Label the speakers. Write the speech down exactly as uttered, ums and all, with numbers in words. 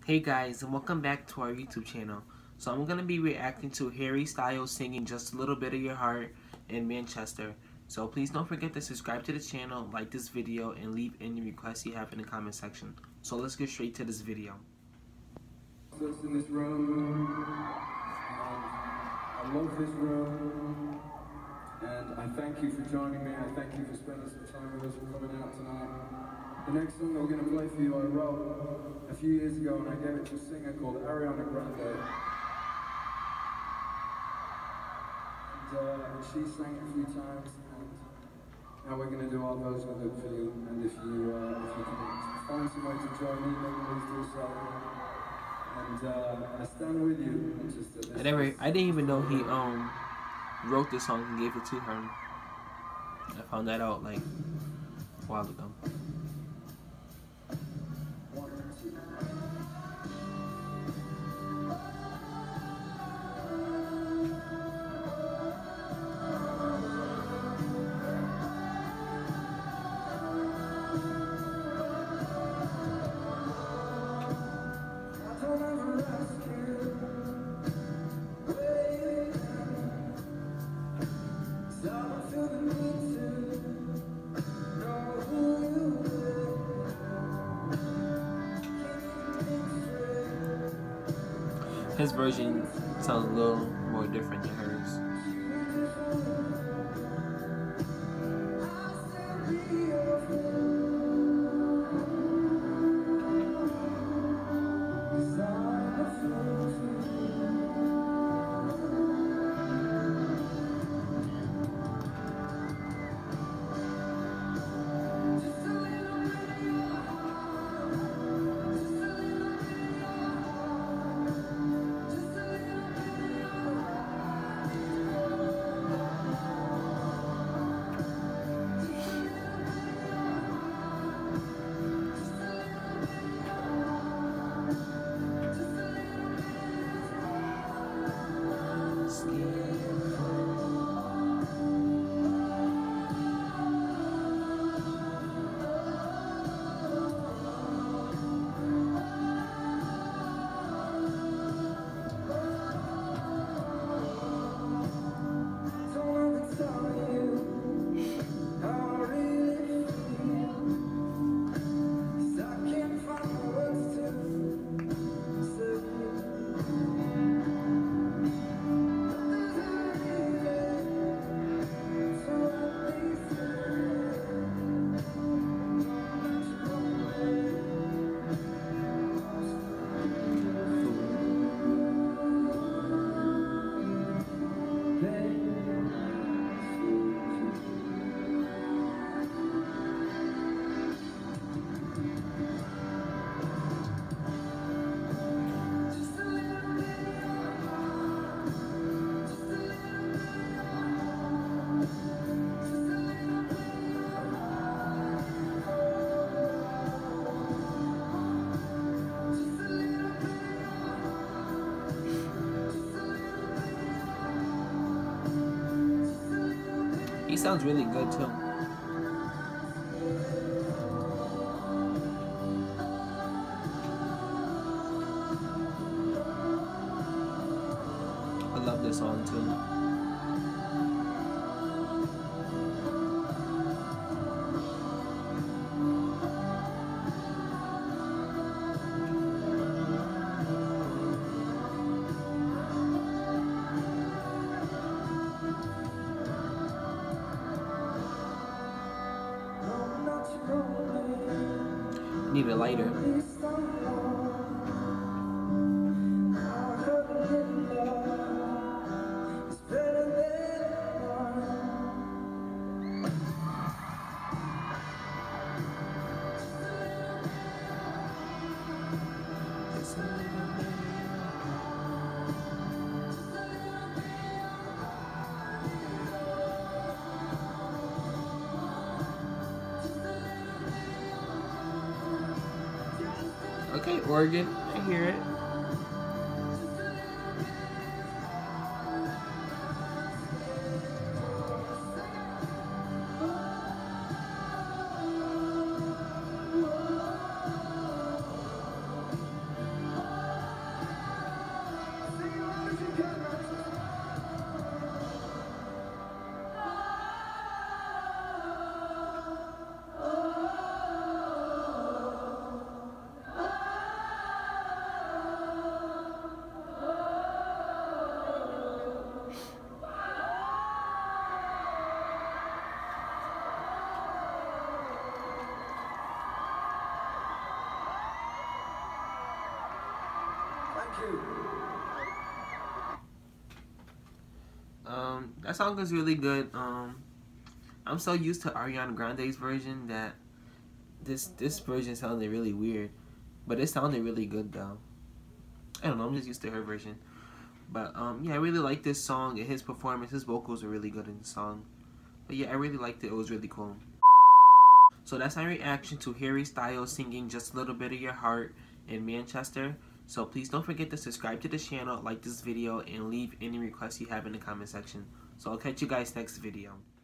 Speaker 1: Hey guys, and welcome back to our YouTube channel. So I'm going to be reacting to Harry Styles singing Just a Little Bit of Your Heart in Manchester. So please don't forget to subscribe to the channel, like this video, and leave any requests you have in the comment section. So let's get straight to this video.
Speaker 2: In this room, I love this room, and I thank you for joining me. I thank you for spending some time with us and coming out tonight. The next song that we're going to play for you I wrote a few years ago, and I gave it to a singer called Ariana Grande. And, uh, and she sang it a few times, and now we're going to do our version of it for you. And if you, uh, if you can find some way to join in, then please do so. And uh, I stand with you. Just at this
Speaker 1: I never, I didn't even know he um wrote this song and gave it to her. I found that out like a while ago. His version sounds a little more different than hers. He sounds really good too. I love this song too. Need a lighter. Okay, organ, I hear it. Um, that song is really good. Um, I'm so used to Ariana Grande's version that this this version sounded really weird, but it sounded really good though. I don't know, I'm just used to her version. But um, yeah, I really like this song and his performance. His vocals are really good in the song. But yeah, I really liked it. It was really cool. So that's my reaction to Harry Styles singing Just a Little Bit of Your Heart in Manchester. So please don't forget to subscribe to the channel, like this video, and leave any requests you have in the comment section. So I'll catch you guys next video.